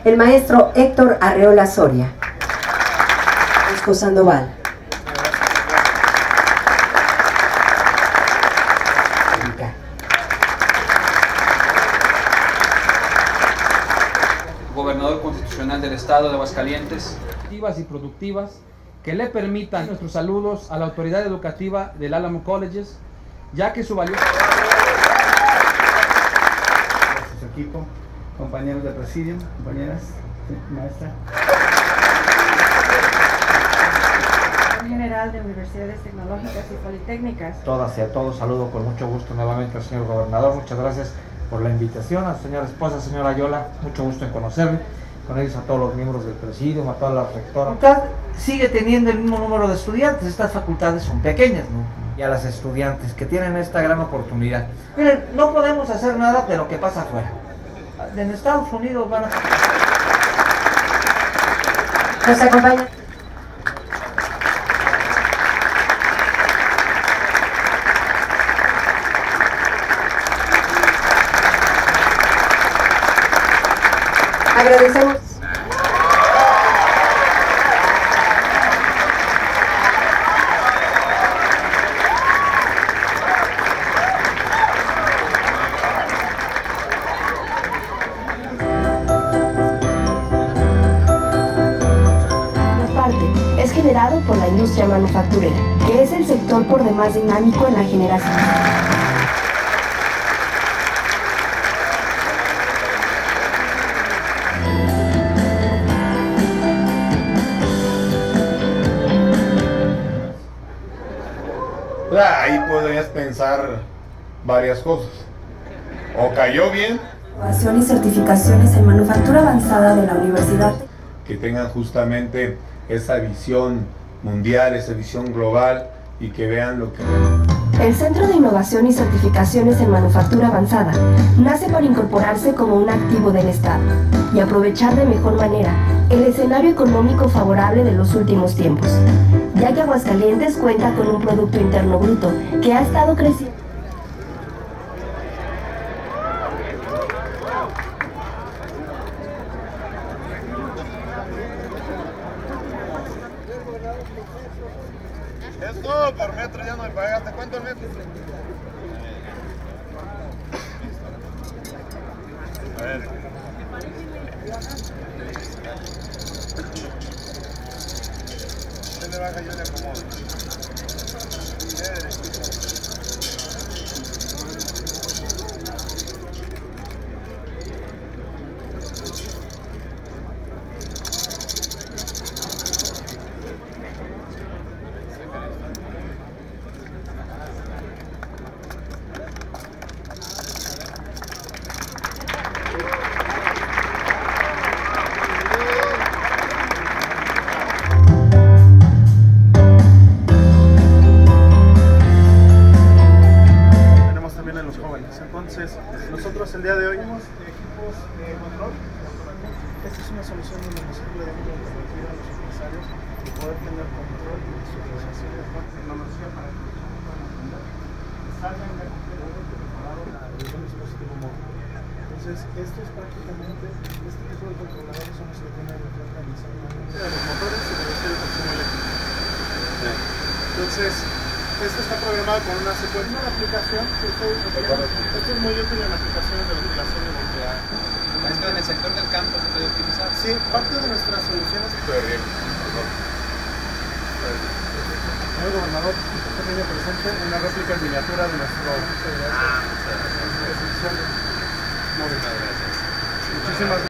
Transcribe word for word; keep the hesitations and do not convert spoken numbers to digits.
el maestro Héctor Arreola Soria. Francisco Sandoval. Gobernador constitucional del Estado de Aguascalientes, activas y productivas que le permitan nuestros saludos a la autoridad educativa del Álamo Colleges, ya que su valioso su equipo, compañeros de presidium, compañeras, sí, maestra. General de Universidades Tecnológicas y Politécnicas. Todas y a todos saludo con mucho gusto nuevamente al señor gobernador. Muchas gracias por la invitación, a su señora esposa, señora Ayola, mucho gusto en conocerle, con ellos a todos los miembros del presidium, a todas las rectoras. La facultad sigue teniendo el mismo número de estudiantes, estas facultades son pequeñas, ¿no? Y a las estudiantes que tienen esta gran oportunidad. Miren, no podemos hacer nada de lo que pasa afuera. En Estados Unidos van a... Nos acompaña. Agradecemos. Es generado por la industria manufacturera, que es el sector por demás dinámico en la generación. Ahí podrías pensar varias cosas. O cayó bien. Innovación y certificaciones en manufactura avanzada de la universidad. Que tengan justamente esa visión mundial, esa visión global y que vean lo que... El Centro de Innovación y Certificaciones en Manufactura Avanzada nace para incorporarse como un activo del Estado y aprovechar de mejor manera el escenario económico favorable de los últimos tiempos, ya que Aguascalientes cuenta con un Producto Interno Bruto que ha estado creciendo. Es todo por metro, ya no me pagaste. ¿Cuánto el metro? A ver. Usted le baja, yo le acomodo. Entonces, nosotros el día de hoy tenemos equipos de control. Esta es una solución donde nosotros le damos la alternativa a los empresarios de poder tener control de su organización de tecnología para que salgan ya completamente preparados a un dispositivo móvil. Entonces, esto es prácticamente, este tipo de controladores son los que tienen la planta inicialmente de los motores y de la consumo eléctrico. Entonces, esto está programado con una secuencia de aplicación. Esto, esto es muy útil en aplicaciones de ventilación y nuclear. ¿Esto en el sector del campo se puede utilizar? Sí, parte de nuestras soluciones. Súper bien. Señor gobernador, un pequeño presente, una réplica en miniatura de nuestro Ah, muchas gracias. móvil. Muchas gracias. Muchísimas gracias.